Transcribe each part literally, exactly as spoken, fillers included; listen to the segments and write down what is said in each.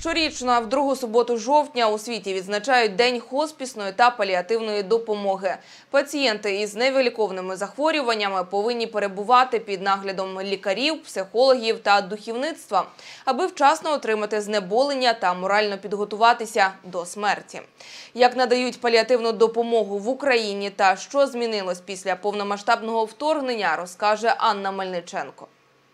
Щорічно, в другу суботу жовтня у світі відзначають День хоспісної та паліативної допомоги. Пацієнти із невиліковними захворюваннями повинні перебувати під наглядом лікарів, психологів та духовництва, аби вчасно отримати знеболення та морально підготуватися до смерті. Як надають паліативну допомогу в Україні та що змінилось після повномасштабного вторгнення, розкаже Анна Мельниченко.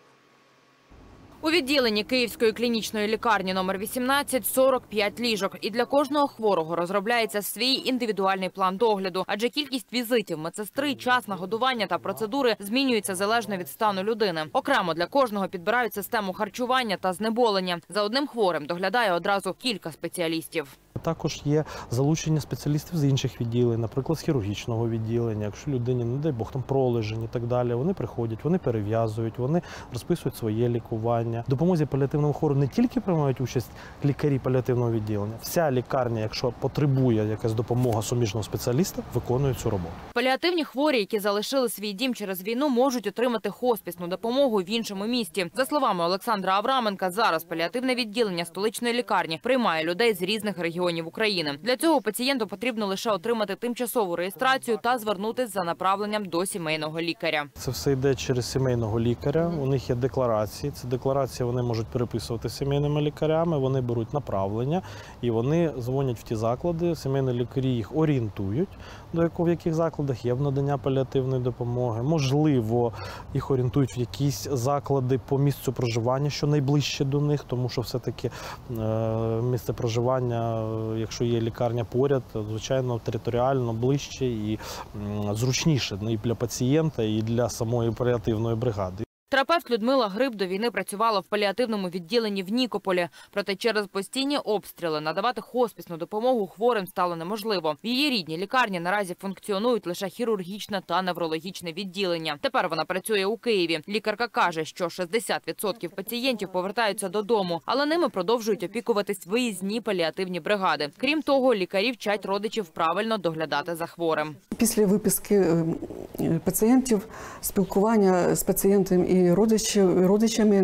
У відділенні Київської клінічної лікарні номер вісімнадцять – сорок п'ять ліжок. І для кожного хворого розробляється свій індивідуальний план догляду. Адже кількість візитів медсестри, час нагодування та процедури змінюються залежно від стану людини. Окремо для кожного підбирають систему харчування та знеболення. За одним хворим доглядає одразу кілька спеціалістів. Також є залучення спеціалістів з інших відділень, наприклад, з хірургічного відділення. Якщо людині, не дай Бог, там пролежень і так далі, вони приходять, вони перев'язують, вони розписують своє лікування. В допомозі паліативному хвору не тільки приймають участь лікарі паліативного відділення. Вся лікарня, якщо потребує якась допомога суміжного спеціаліста, виконує цю роботу. Паліативні хворі, які залишили свій дім через війну, можуть отримати хоспісну допомогу в іншому місті. За словами Олександра Авраменка, зараз паліативне відділення столичної лікарні приймає людей з різних регіонів України. Для цього пацієнту потрібно лише отримати тимчасову реєстрацію та звернутися за направленням до сімейного лікаря. Це все йде через сімейного лікаря. У них є декларації. Ці декларації вони можуть переписувати з сімейними лікарями, вони беруть направлення і вони дзвонять в ті заклади. Сімейні лікарі їх орієнтують, до якого в яких закладах є надання паліативної допомоги. Можливо, їх орієнтують в якісь заклади по місцю проживання, що найближче до них, тому що все-таки місце проживання, якщо є лікарня поряд, звичайно, територіально ближче і зручніше і для пацієнта, і для самої паліативної бригади. Терапевт Людмила Гриб до війни працювала в паліативному відділенні в Нікополі. Проте через постійні обстріли надавати хоспісну допомогу хворим стало неможливо. В її рідній лікарні наразі функціонують лише хірургічне та неврологічне відділення. Тепер вона працює у Києві. Лікарка каже, що шістдесят відсотків пацієнтів повертаються додому, але ними продовжують опікуватись виїзні паліативні бригади. Крім того, лікарі вчать родичів правильно доглядати за хворим. Після виписки пацієнтів спілкування з пацієнтом і родичами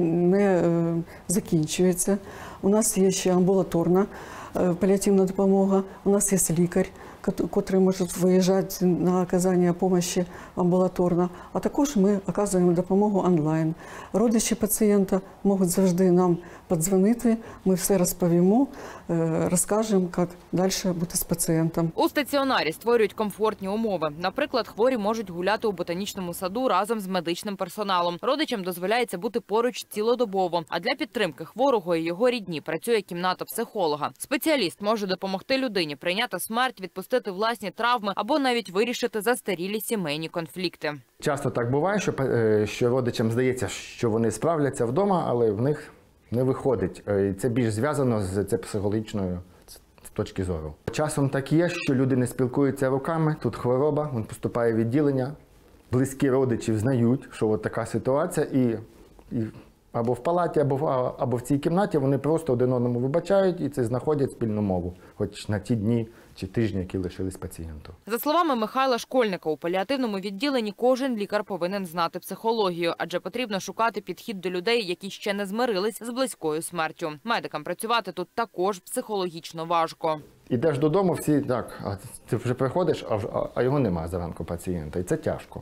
не закінчується. У нас є ще амбулаторна паліативна допомога, у нас є лікар, який може виїжджати на оказання допомоги амбулаторно, а також ми оказуємо допомогу онлайн. Родичі пацієнта можуть завжди нам подзвонити, ми все розповімо, розкажемо, як далі бути з пацієнтом. У стаціонарі створюють комфортні умови. Наприклад, хворі можуть гуляти у ботанічному саду разом з медичним персоналом. Родичам дозволяється бути поруч цілодобово. А для підтримки хворого і його рідні працює кімната психолога. Спеціаліст може допомогти людині прийняти смерть, відпустити власні травми або навіть вирішити застарілі сімейні конфлікти. Часто так буває, що, що родичам здається, що вони справляться вдома, але в них не виходить. І це більш зв'язано з це психологічною точки зору. Часом так є, що люди не спілкуються руками, тут хвороба, він поступає в відділення, близькі родичі знають, що от така ситуація, і, і або в палаті, або, або в цій кімнаті вони просто один одному вибачають і це знаходять спільну мову, хоч на ті дні чи тижні, які лишились пацієнту. За словами Михайла Школьника, у паліативному відділенні кожен лікар повинен знати психологію, адже потрібно шукати підхід до людей, які ще не змирились з близькою смертю. Медикам працювати тут також психологічно важко. Ідеш додому, всі так, а ти вже приходиш, а, а його немає зранку пацієнта, і це тяжко.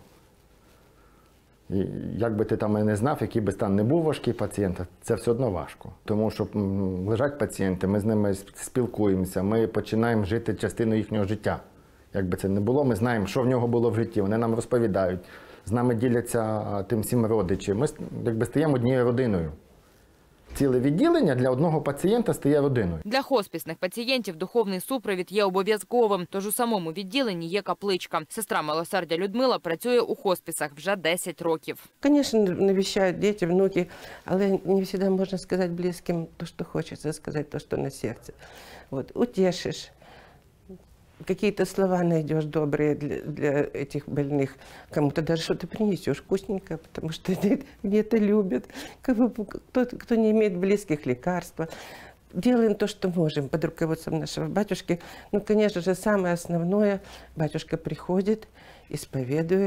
І як би ти там і не знав, який би стан не був важкий пацієнта, це все одно важко. Тому що лежать пацієнти, ми з ними спілкуємося, ми починаємо жити частиною їхнього життя. Як би це не було, ми знаємо, що в нього було в житті, вони нам розповідають, з нами діляться тим всім родичі. Ми якби стаємо однією родиною. Ціле відділення для одного пацієнта стає родиною. Для хоспісних пацієнтів духовний супровід є обов'язковим, тож у самому відділенні є капличка. Сестра милосердя Людмила працює у хоспісах вже десять років. Звісно, навіщають діти, внуки, але не завжди можна сказати близьким те, що хочеться сказати, те, що на серці. От, утешиш. Какие-то слова найдешь добрые для, для этих больных. Кому-то даже что-то принесешь вкусненькое, потому что они это любят. Кто, кто не имеет близких лекарств. Делаем то, что можем под руководством нашего батюшки. Ну, конечно же, самое основное, батюшка приходит, исповедует,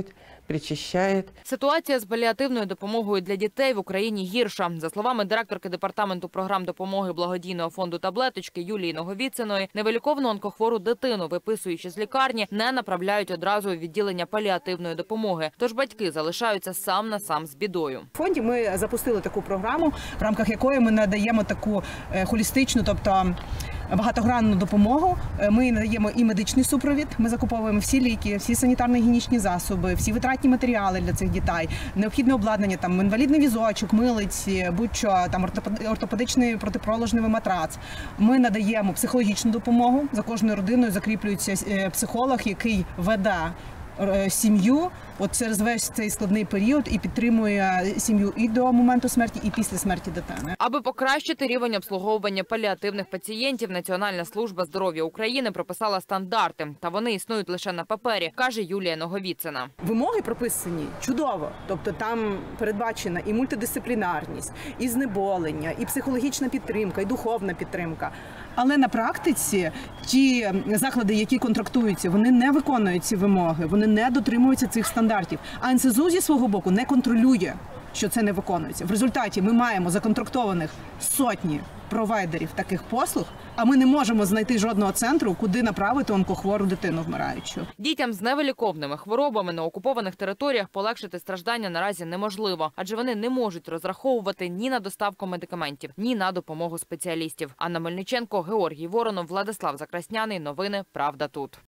причащает. Ситуація з паліативною допомогою для дітей в Україні гірша. За словами директорки департаменту програм допомоги благодійного фонду «Таблеточки» Юлії Наговіциної, невиліковну онкохвору дитину, виписуючи з лікарні, не направляють одразу у відділення паліативної допомоги. Тож батьки залишаються сам на сам з бідою. В фонді ми запустили таку програму, в рамках якої ми надаємо таку е, холістичну, тобто багатогранну допомогу. Ми надаємо і медичний супровід, ми закуповуємо всі ліки, всі санітарно-гігієнічні засоби, всі витратні матеріали для цих дітей, необхідне обладнання, там інвалідний візочок, милиці, будь-що, там ортопедичний протипроложневий матрац. Ми надаємо психологічну допомогу, за кожною родиною закріплюється психолог, який веде сім'ю от через весь цей складний період і підтримує сім'ю і до моменту смерті, і після смерті дитини. Аби покращити рівень обслуговування паліативних пацієнтів, Національна служба здоров'я України прописала стандарти. Та вони існують лише на папері, каже Юлія Наговіцина. Вимоги прописані чудово. Тобто там передбачена і мультидисциплінарність, і знеболення, і психологічна підтримка, і духовна підтримка. Але на практиці ті заклади, які контрактуються, вони не виконують ці вимоги, вони не дотримуються цих стандартів. А ен ес зет у зі свого боку не контролює, що це не виконується. В результаті ми маємо законтрактованих сотні провайдерів таких послуг, а ми не можемо знайти жодного центру, куди направити онкохвору дитину вмираючу. Дітям з невиліковними хворобами на окупованих територіях полегшити страждання наразі неможливо, адже вони не можуть розраховувати ні на доставку медикаментів, ні на допомогу спеціалістів. Анна Мельниченко, Георгій Воронов, Владислав Закрасняний. Новини «Правда тут».